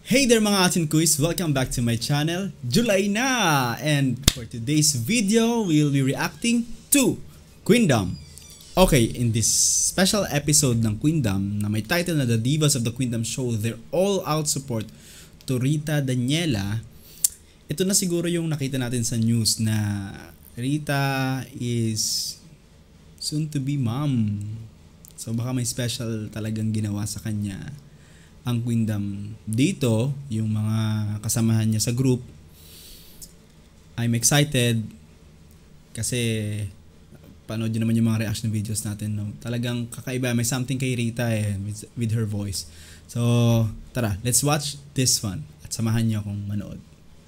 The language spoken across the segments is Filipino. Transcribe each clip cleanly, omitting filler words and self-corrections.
Hey there mga atin kuys! Welcome back to my channel, July na! And for today's video, we'll be reacting to Queendom. Okay, in this special episode ng Queendom na may title na The Divas of the Queendom show their all-out support to Rita Daniela, ito na siguro yung nakita natin sa news na Rita is soon to be mom. So baka may special talagang ginawa sa kanya ang Queendom dito, yung mga kasamahan niya sa group. I'm excited kasi panood nyo naman yung mga reaction videos natin, no? Talagang kakaiba, may something kay Rita with her voice. So tara, let's watch this one at samahan niyo akong manood.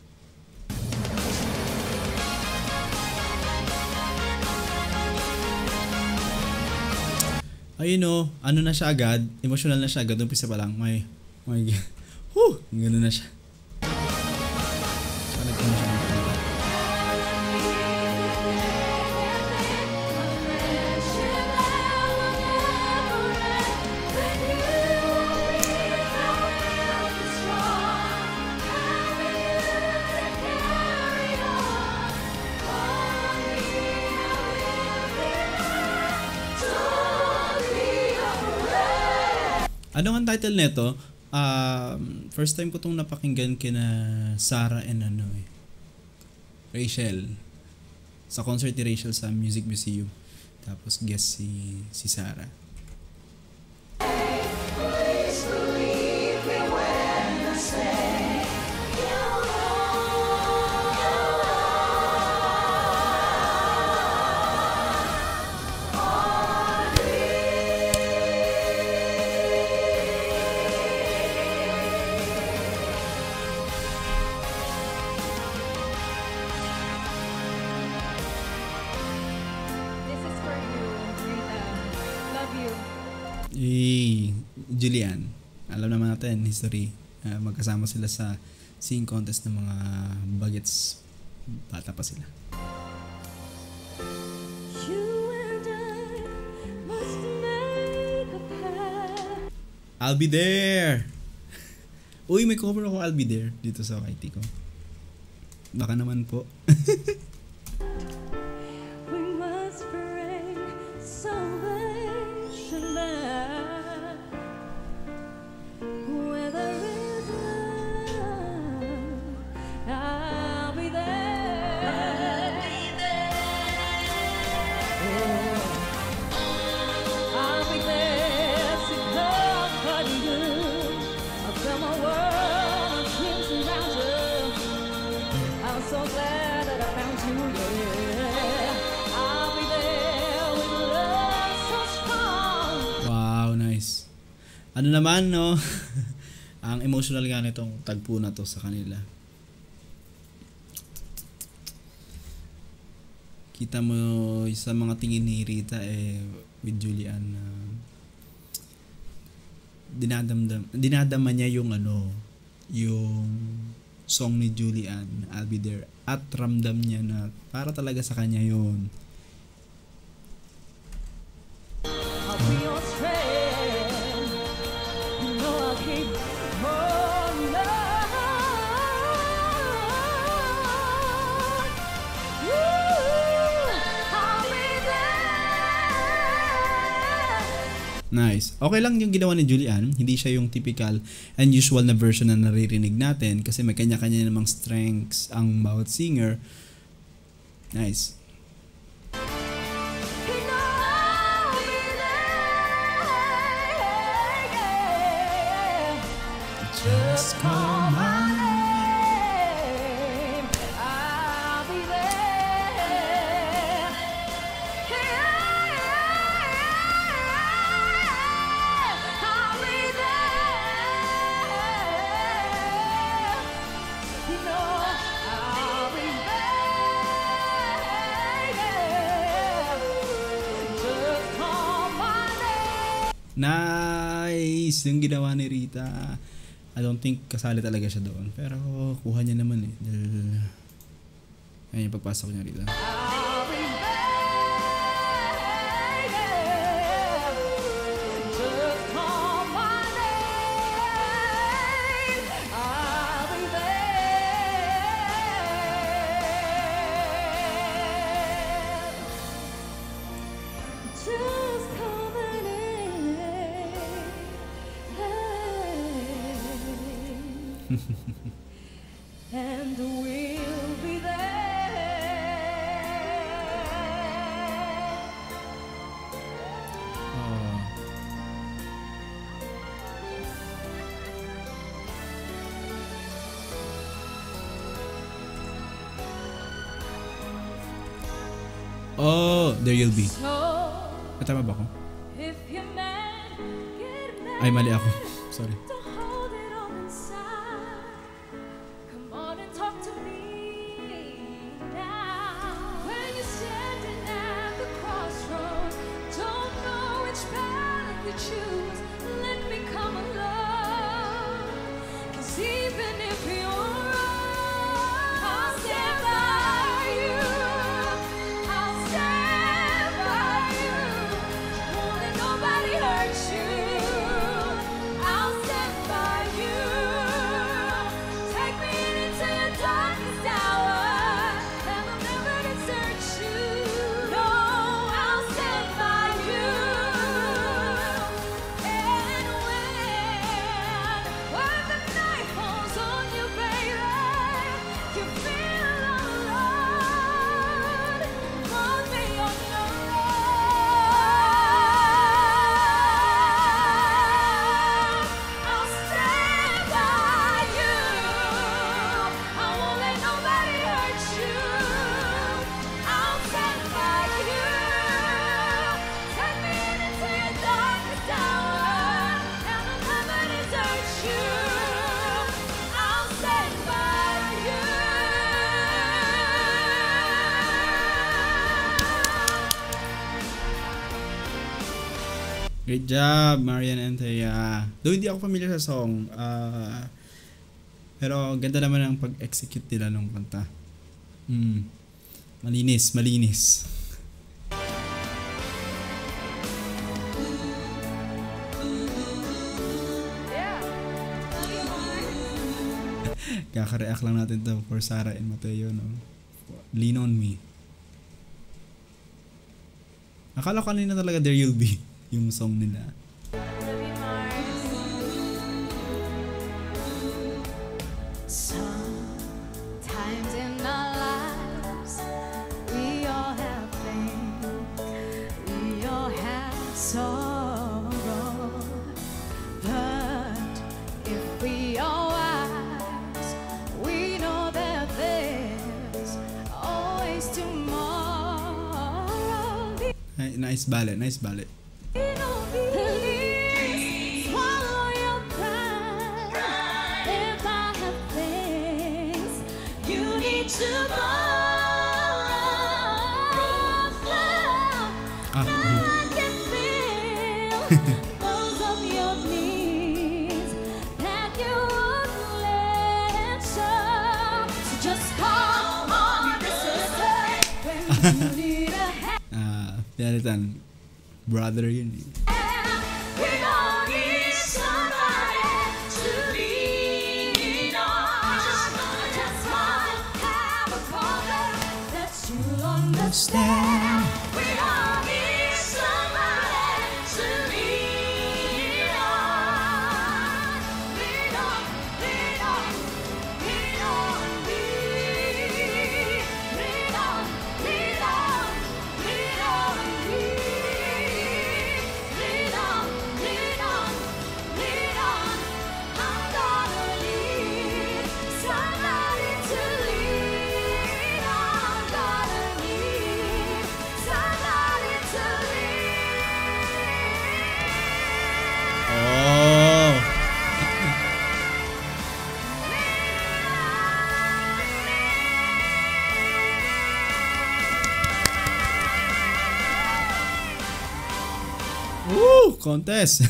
Ayun o, ano na siya agad, emotional na siya agad, umpisa pa lang, may gano'n na siya. So, nagkano siya ng kanta. Ano ang title nito? First time ko itong napakinggan kina Sarah and Rachel. Sa concert ni Rachel sa Music Museum. Tapos guest si Sarah. Julian, alam naman natin history, magkasama sila sa singing contest ng mga bagets, bata pa sila. I'll be there. Uy, may cover ako I'll be there dito sa YT ko, baka naman po. Ano naman, no? Ang emotional nga nitong tagpo na to sa kanila. Kita mo sa mga tingin ni Rita with Julian, dinadama niya yung yung song ni Julian, I'll Be There, at ramdam niya na para talaga sa kanya yun. Nice. Okay lang yung ginawa ni Julian. Hindi siya yung typical and usual na version na naririnig natin kasi may kanya-kanya namang strengths ang bawat singer. Nice. Just call my name, I'll be there. I'll be there. You know I'll be there. Just call my name. Nice! Yung ginawa ni Rita. I don't think kasali talaga siya doon. Pero kuha niya naman dahil ayun yung pagpasok niya rito. and we'll be there. Oh. Oh, there you'll be. So Tama ba ako? if you're mad, get mad. Ay, mali ako. Sorry. Don't hold it all inside. Come on and talk to me now. When you're standing at the crossroads, don't know which path to choose. Let me come along. 'Cause even if you're wrong, I'll stand by you. I'll stand by you. Won't let nobody hurt you. I'll stand by you. Take me into your darkest hour, and I'll never desert you. No, I'll stand by you. And when the night falls on you, baby, you feel alone. Call me on your own. I'll stand by you. I won't let nobody hurt you. I'll stand by you. Take me into your darkest hour, and I'll never desert you. I'll stand by you. Great job, Marian and Thea. Though hindi ako familiar sa song, pero ganda naman ang pag-execute nila ng kanta. Malinis, malinis. Kaka-react lang natin to for Sarah and Mateo, no? Lean on Me. Akala ko kanina talaga There You'll Be yung song nila. Sometimes in our lives, we all have pain, we all have sorrow. But if we are wise, we know that there's always tomorrow. Nice ballet, nice ballet. Please swallow your pride. If I have things you need to borrow, Ah, now I can feel those of your needs that you wouldn't let show. So just call on your sister when you need a hand. Pinalitan. Brother yun eh. We all need somebody to lean on. Just might have a problem that you'll understand. We all need somebody to lean on. Lean on, lean on, lean on me. Lean on, lean on, lean on me. Lean on, lean on, lean on. I'm gonna need somebody to lean on. Gonna need somebody to lean. Oh! Woo! Contest!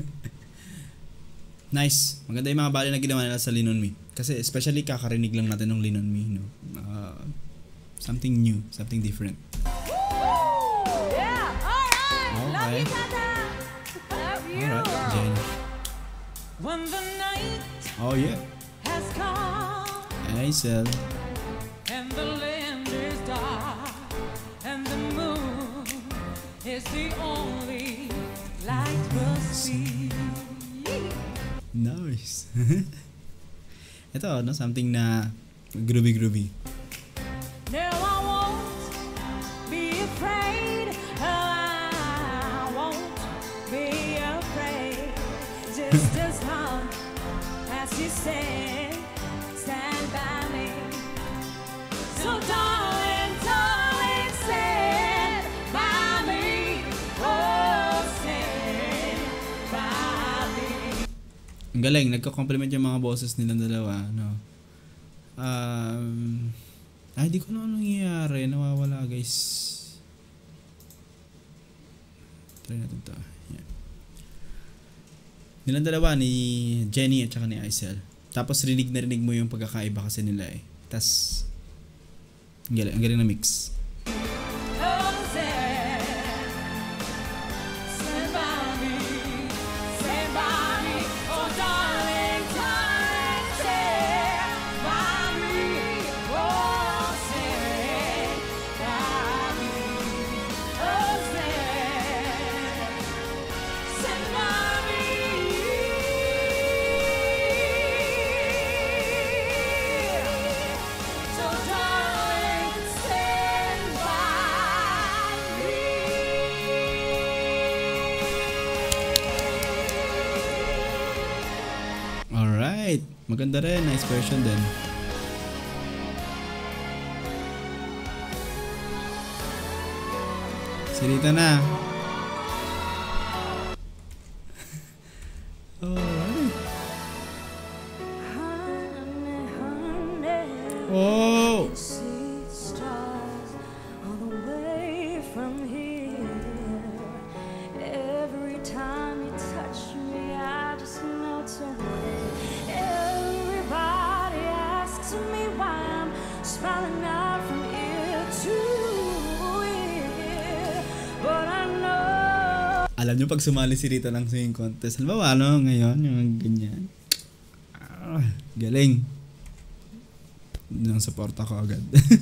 Nice. Maganda yung mga bali na ginawa nila sa Lean On Me. Kasi especially kakarinig lang natin ng Lean On Me, no? Something new, something different. Yeah, alright. Love Okay. you, Tata. Love you. Alright, Jen. When the night Oh yeah. has come Aisel. and the land is dark and the moon is the only light we'll see. Nice. ito, no? Something na groovy. No, I won't be afraid. I won't be afraid. Just as long as you stand by me. So darling, darling, stand by me. Oh, stand by me. Ang galing, nagko-compliment yung mga boses nilang dalawa, no? Di ko na anong nangyayari. Nawawala, guys. Try natin to. Yan. Nilang dalawa, ni Jenny at saka ni Aisel. Tapos rinig na rinig mo yung pagkakaiba kasi nila eh. Tas, ang galing na mix. Oh, stand by me. Stand by me. Oh, darling, darling, stand by me. Oh, stand by me. Oh, stand by me. So darling, stand by me. Alright. Maganda rin. Nice version din. Si Rita na. Alright. Honey, honey. Oh! See stars all the way from here. Every time you touch me, I just melt away. Everybody asks me why I'm smiling out from ear to ear, but I know. Alam nyo pag sumali si Rita ng singing contest, halimbawa ano ngayon, yung ganyan. Galing. Nang suporta ko agad.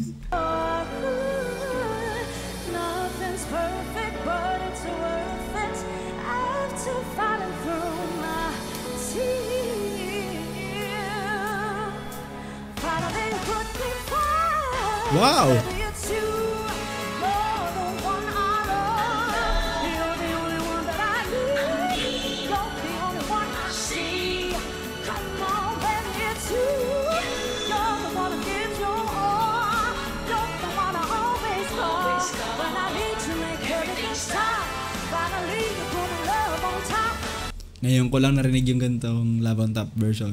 Nothing's perfect, but it's worth it. After fighting through my tears, finally put me fire. Wow. Baby, it's you. You're the one I love. You're the only one that I need. You're the only one I see. Come on, baby, it's you. You're the one who gives your all. You're the one I always call when I need to make everything stop. Finally, you put love on top. Ngayon ko lang narinig yung gantong Love on Top version.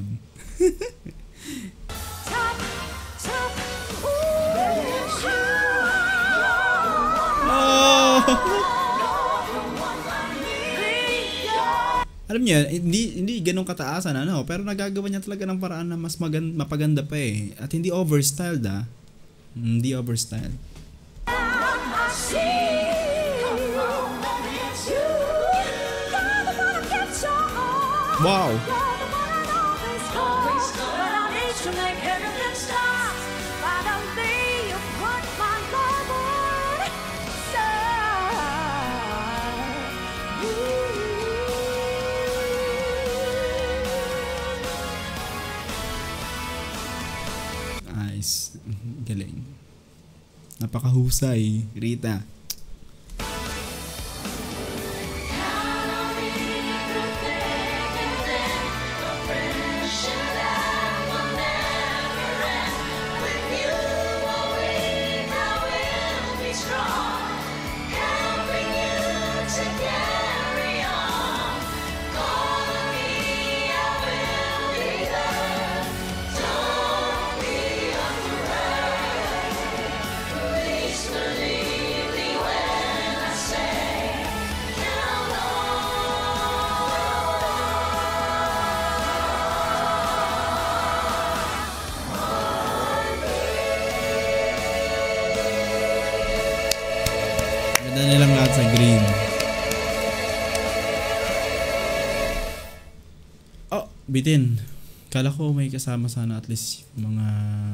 Top, top. Ooh, baby, it's you. Oh! You're the one I need. Alam niyo, hindi ganun kataasan ano, pero nagagawa niya talaga ng paraan na mas mapaganda pa eh. At hindi overstyled ah. Hindi overstyled. I see. Come on, baby, it's you. You're the one who gets your all. Wow! You're the one I always call when I need to make everything stop. Finally, you put my love on Nice. Galing. Napakahusay, Rita. Ganda nilang lahat sa green. Oh, bitin. Kala ko may kasama sana at least mga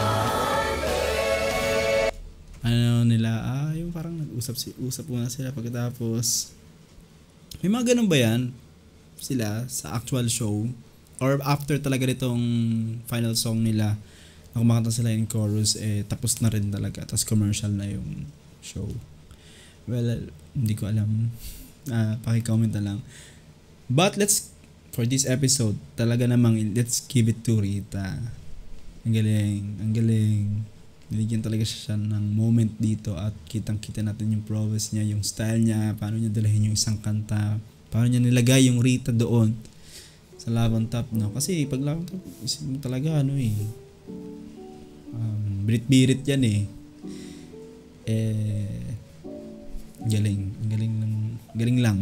ano nila, yung parang nag-usap muna sila pagkatapos. May mga ganun ba yan? Sila sa actual show? or after talaga nitong final song nila, na kumakanta sila in chorus, tapos na rin talaga. Tapos commercial na yung show. Well, hindi ko alam. Paki-comment na lang. But for this episode, talaga namang let's give it to Rita. Ang galing. Binigyan talaga siya ng moment dito at kitang-kita natin yung prowess niya, yung style niya, paano niya dalahin yung isang kanta, paano niya nilagay yung Rita doon sa Love on Top, no? Kasi pag Love on Top, isip mo talaga birit-birit yan galing lang.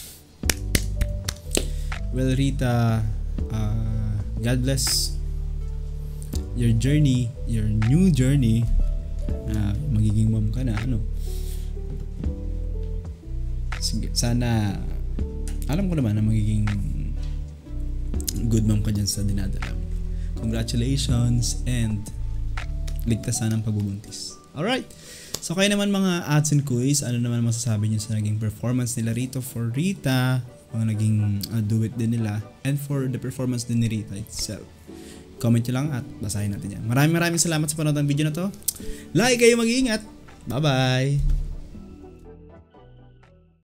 Well, Rita, God bless your journey, your new journey, magiging mom ka na, sige, sana alam ko naman na magiging good mom ka dyan sa dinadala mo. Congratulations and ligtas sana ang pagbubuntis. Alright, so kayo naman mga ads and quiz, ano naman masasabi niyo sa naging performance nila rito for Rita, mga naging duet din nila, and for the performance din ni Rita itself? Comment nyo lang at basahin natin yan. Maraming salamat sa panood ng video na to. Like kayo, mag-iingat. Bye-bye!